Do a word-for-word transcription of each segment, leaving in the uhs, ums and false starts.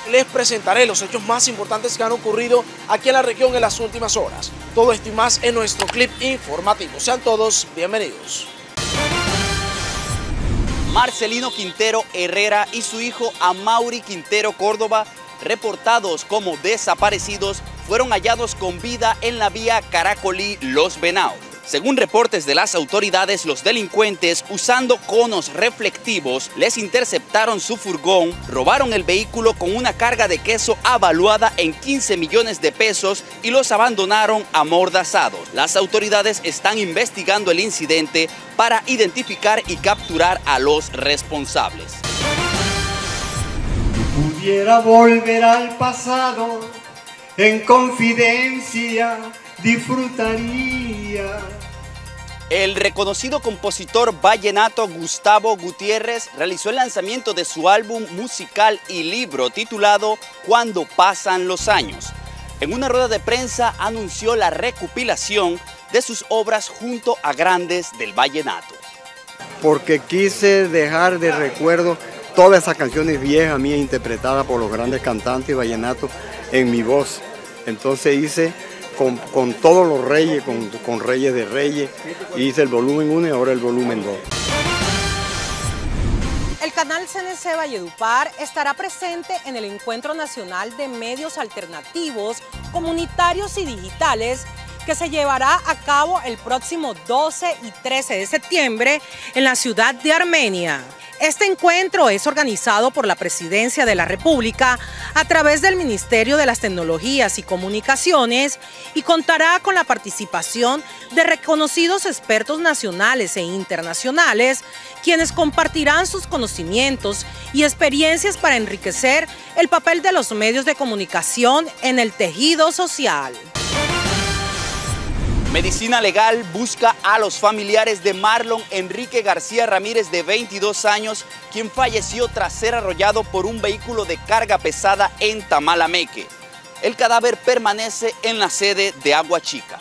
les presentaré los hechos más importantes que han ocurrido aquí en la región en las últimas horas. Todo esto y más en nuestro clip informativo. Sean todos bienvenidos. Marcelino Quintero Herrera y su hijo Amaury Quintero Córdoba, reportados como desaparecidos, fueron hallados con vida en la vía Caracolí-Los Venados. Según reportes de las autoridades, los delincuentes, usando conos reflectivos, les interceptaron su furgón, robaron el vehículo con una carga de queso avaluada en quince millones de pesos y los abandonaron amordazados. Las autoridades están investigando el incidente para identificar y capturar a los responsables. Si pudiera volver al pasado, en confidencia disfrutaría. El reconocido compositor vallenato Gustavo Gutiérrez realizó el lanzamiento de su álbum musical y libro titulado Cuando pasan los años. En una rueda de prensa anunció la recopilación de sus obras junto a grandes del vallenato. Porque quise dejar de recuerdo todas esas canciones viejas mías interpretadas por los grandes cantantes vallenatos en mi voz. Entonces hice Con, con todos los reyes, con, con Reyes de Reyes, hice el volumen uno y ahora el volumen dos. El canal C N C Valledupar estará presente en el Encuentro Nacional de Medios Alternativos, Comunitarios y Digitales que se llevará a cabo el próximo doce y trece de septiembre en la ciudad de Armenia. Este encuentro es organizado por la Presidencia de la República a través del Ministerio de las Tecnologías y Comunicaciones y contará con la participación de reconocidos expertos nacionales e internacionales, quienes compartirán sus conocimientos y experiencias para enriquecer el papel de los medios de comunicación en el tejido social. Medicina Legal busca a los familiares de Marlon Enrique García Ramírez, de veintidós años, quien falleció tras ser arrollado por un vehículo de carga pesada en Tamalameque. El cadáver permanece en la sede de Aguachica.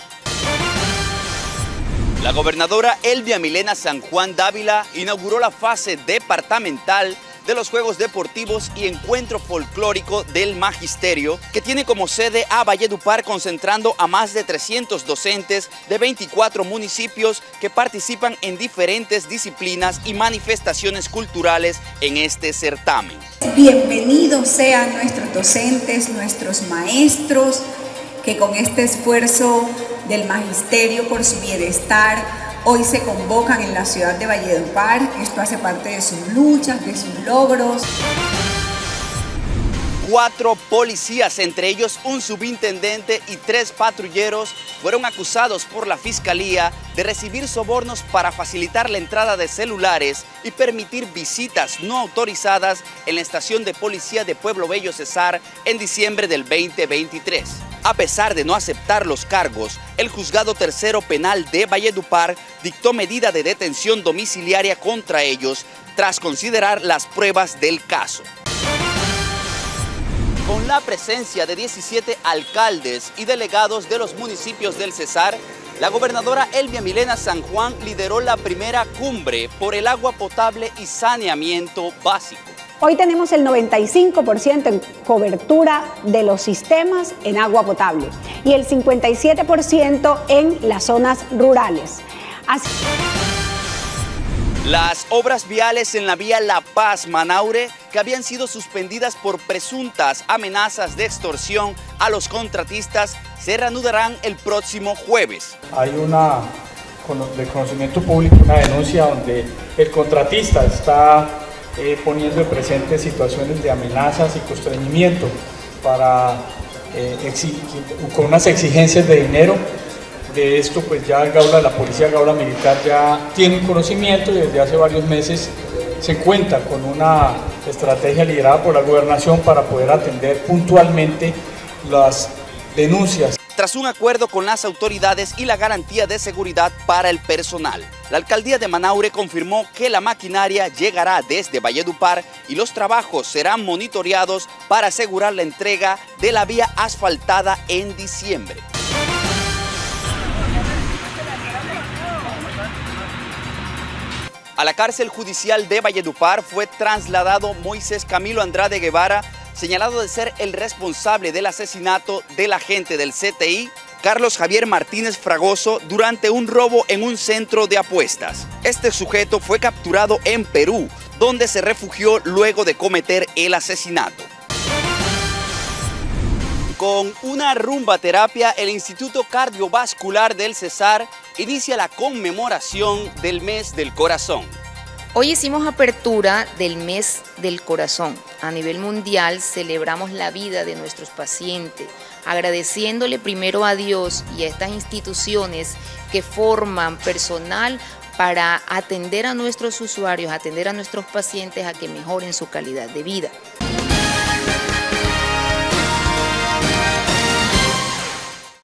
La gobernadora Elvia Milena San Juan Dávila inauguró la fase departamental de los Juegos Deportivos y Encuentro Folclórico del Magisterio, que tiene como sede a Valledupar, concentrando a más de trescientos docentes de veinticuatro municipios que participan en diferentes disciplinas y manifestaciones culturales en este certamen. Bienvenidos sean nuestros docentes, nuestros maestros, que con este esfuerzo del Magisterio por su bienestar hoy se convocan en la ciudad de Valledupar. Esto hace parte de sus luchas, de sus logros. Cuatro policías, entre ellos un subintendente y tres patrulleros, fueron acusados por la Fiscalía de recibir sobornos para facilitar la entrada de celulares y permitir visitas no autorizadas en la estación de policía de Pueblo Bello Cesar en diciembre del veinte veintitrés. A pesar de no aceptar los cargos, el Juzgado Tercero Penal de Valledupar dictó medida de detención domiciliaria contra ellos tras considerar las pruebas del caso. Con la presencia de diecisiete alcaldes y delegados de los municipios del Cesar, la gobernadora Elvia Milena San Juan lideró la primera cumbre por el agua potable y saneamiento básico. Hoy tenemos el noventa y cinco por ciento en cobertura de los sistemas en agua potable y el cincuenta y siete por ciento en las zonas rurales. Así... Las obras viales en la vía La Paz-Manaure, que habían sido suspendidas por presuntas amenazas de extorsión a los contratistas, se reanudarán el próximo jueves. Hay una, de conocimiento público, una denuncia donde el contratista está eh, poniendo en presente situaciones de amenazas y constreñimiento para, eh, con unas exigencias de dinero. De esto pues ya el Gaula, la Policía Gaula Militar ya tiene conocimiento y desde hace varios meses se cuenta con una estrategia liderada por la Gobernación para poder atender puntualmente las denuncias. Tras un acuerdo con las autoridades y la garantía de seguridad para el personal, la Alcaldía de Manaure confirmó que la maquinaria llegará desde Valledupar y los trabajos serán monitoreados para asegurar la entrega de la vía asfaltada en diciembre. A la cárcel judicial de Valledupar fue trasladado Moisés Camilo Andrade Guevara, señalado de ser el responsable del asesinato del agente del C T I, Carlos Javier Martínez Fragoso, durante un robo en un centro de apuestas. Este sujeto fue capturado en Perú, donde se refugió luego de cometer el asesinato. Con una rumba terapia, el Instituto Cardiovascular del Cesar inicia la conmemoración del Mes del Corazón. Hoy hicimos apertura del Mes del Corazón. A nivel mundial celebramos la vida de nuestros pacientes, agradeciéndole primero a Dios y a estas instituciones que forman personal para atender a nuestros usuarios, atender a nuestros pacientes a que mejoren su calidad de vida.